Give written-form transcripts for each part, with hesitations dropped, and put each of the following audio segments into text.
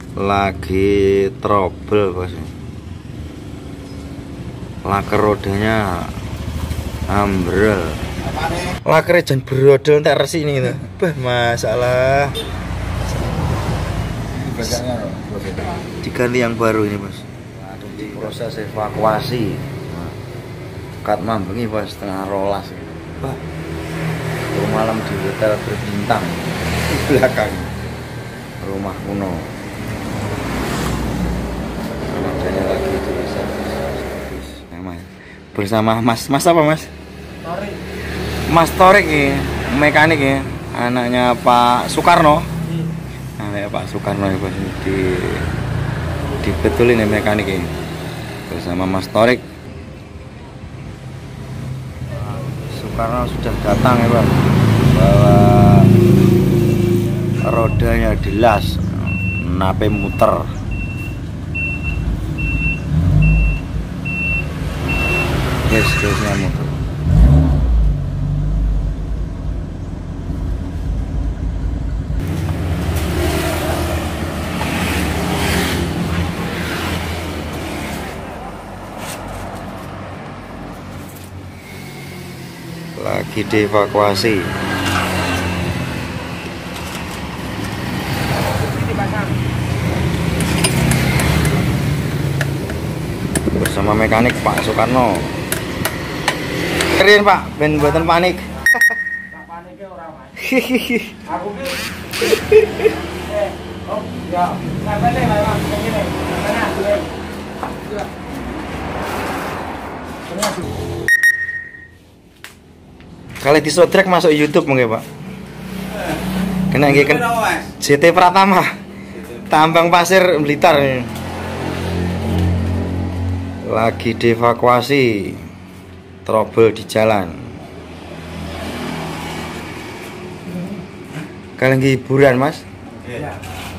Lagi trouble bos. Laker rodanya ambrol. Lakernya jangan berodol entek resi ini gitu. Bah, masalah. Diganti yang baru ini bos. Proses evakuasi. Kat mambengi bos, setengah rolas. Bah, malam di hotel berbintang di belakang rumah kuno. Adanya lagi itu bisa bersama Mas apa Mas? Torik. Mas Torik ya, mekanik ya, anaknya Pak Soekarno. Anaknya Pak Soekarno ya bos, dibetulin ya mekanik ya, bersama Mas Torik. Soekarno sudah datang ya Pak, bawa rodanya dilas, nape muter. Yes, terusnya muter. Lagi dievakuasi. Bersama mekanik Pak Soekarno. Keren Pak, ben buatan panik. Paniknya orang Mas. Aku oh ya, sampai nih Mas, begini. Mana dulu. Kali disodrek masuk YouTube mungkin Pak. Kena nggih JT Pratama. Tambang Pasir Blitar ini. Lagi dievakuasi. Trouble di jalan. Kalian lagi hiburan Mas? Iya.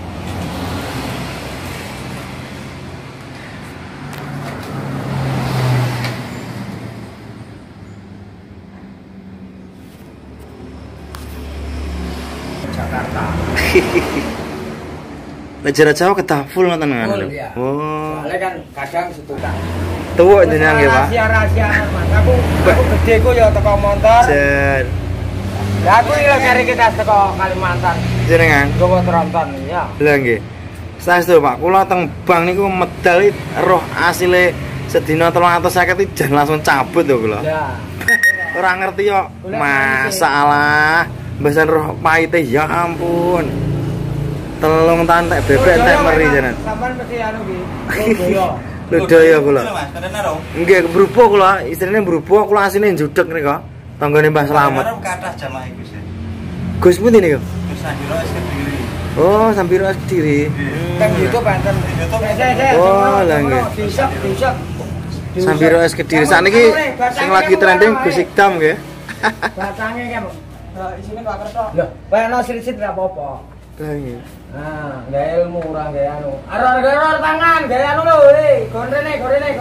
Jakarta. Jarak jauh ketah full nonton kan? Iya. Oh. Soalnya kan kadang setukan. Tuwuk jenengan nggih, Pak. Rahasia Mas. Aku gede ku ya teko motor. Jen. Ya aku iki lagi cari kita teko Kalimantan. Jenengan. Gowo tronton ya. Lah nggih. Saestu Pak, kula teng bank niku medal roh asile sedina 350 iki jan langsung cabut lho kula. Ya. Ora ngerti yo. Masalah. Mbasan roh pahite ya ampun. Telung tantek bebek entek meri jenengan. Sampeyan mesti anu iki. Ludaya kula. Nggih, brupo kula, istrine brupo, kula asline njudeg nika. Tanggane Mbah Slamet. Arep kathah jamaah iku sih. Gus pundi niku? Gus Sambiro es Kediri. Oh, Sambiro es Kediri. Teng YouTube enten. Oh, lah nggih. Bisa. Sambiro es Kediri. Saniki sing lagi trending Gus Ikdam nggih. Batange kan. Isine gak kertok. Lho, bayarno silit-silit ra apa-apa. Lah nggih. Nah, gak ilmu orang gak anu. Aror tangan, gak anu lho, gorene.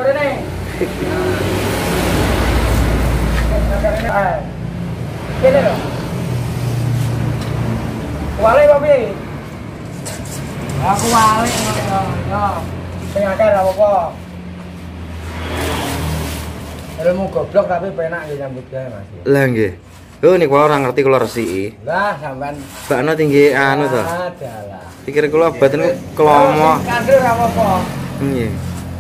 Kene lho. Wale kopi. Aku wale ya. Sing akeh ra apa-apa. Ilmu goblok tapi penak nggih nyambut gawe Mas. Lah nggih. Oh niku ora ngerti kula resiki. Lah sampean Bakno tinggi anu to. adalah. Pikir kula badan kelomo. Kandel ra apa-apa. Nggih.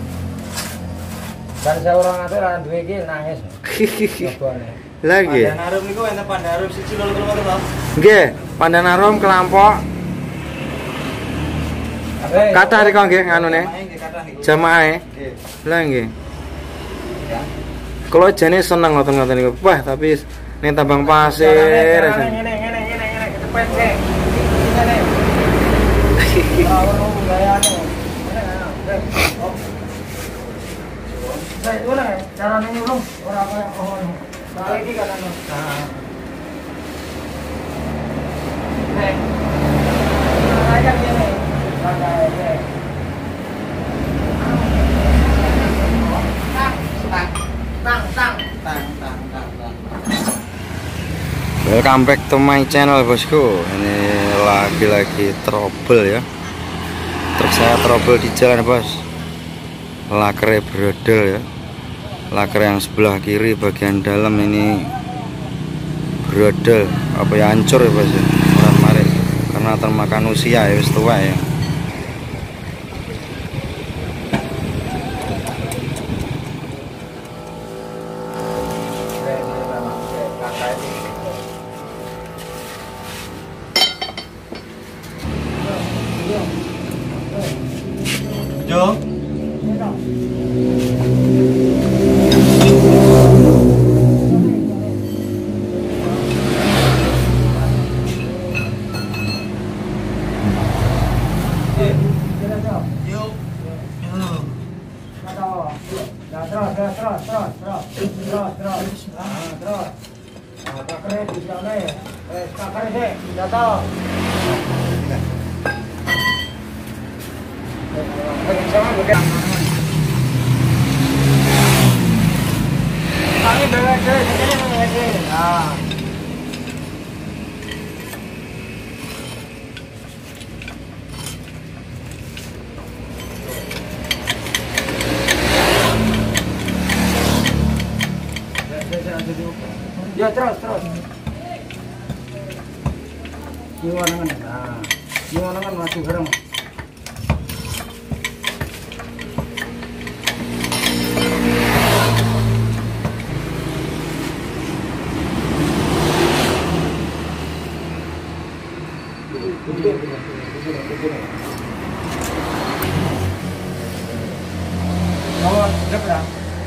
Dan saya orang atur orang duwe iki nangis. Lah nggih. Pandanarum niku enten Pandanarum 1 lho to. Nggih, Pandanarum Kelampok. Kathah rika nggih nganune. Jamaahe. Lah nggih. Ya. Kula jane seneng ngoten-ngoten niku. Wah, tapi ning Tambang Pasir. Ngene cepet sih. Ngene. Ora ono gayane. Saya ora carane nyulung ora kaya ngono. Bali iki kan ono. Nek. Aja ngene. Santai. Tang. Welcome back to my channel bosku. Ini lagi-lagi trouble ya. Truk saya trouble di jalan bos. Lakernya brodol ya. Laker yang sebelah kiri bagian dalam ini brodol, apa ya, hancur ya bos ya. Orang marit karena termakan usia ya, wis tua ya. Jo. Ya terus. Gimana kan? Nah, gimana kan masuk bareng. Oh, siap ya.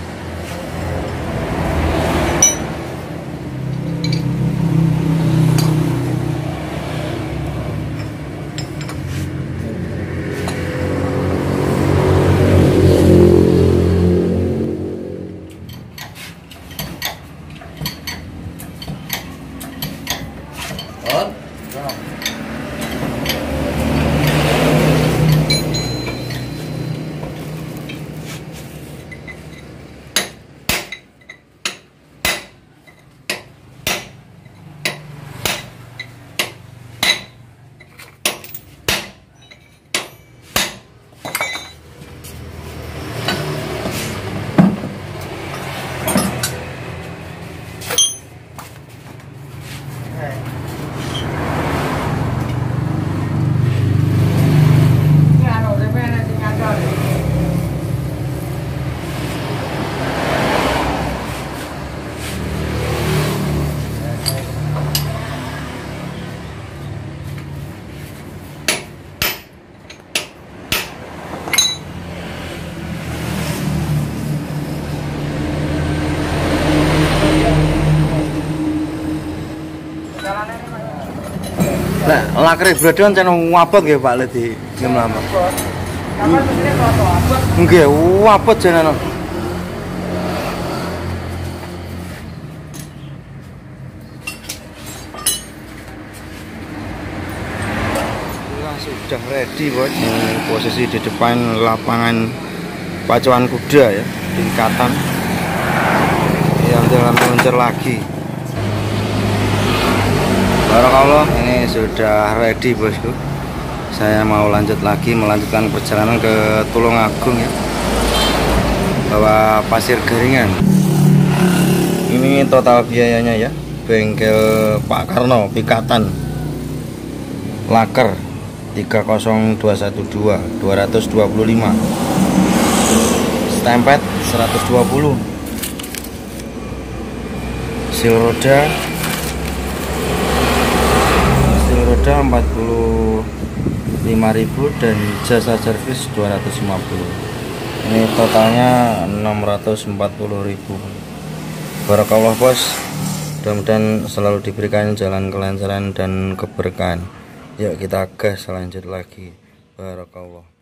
Nah, laker brodol kan wabot nggih Pak le di lama. Kapan mesine foto abot? Nggih, wabot jenengan. Sudah ready bos. Posisi di depan lapangan pacuan kuda ya, tingkatan yang dalam meluncur lagi. Barakallah, ini sudah ready bosku. Saya mau lanjut lagi, melanjutkan perjalanan ke Tulungagung ya, bawa pasir garingan. Ini total biayanya ya, bengkel Pak Karno Pikatan Laker 30212 225, stempet 120, seal roda 45.000 dan jasa servis 250. Ini totalnya 640.000. Barakallah bos, mudah-mudahan selalu diberikan jalan kelancaran dan keberkahan. Yuk kita gas lanjut lagi. Barakallah.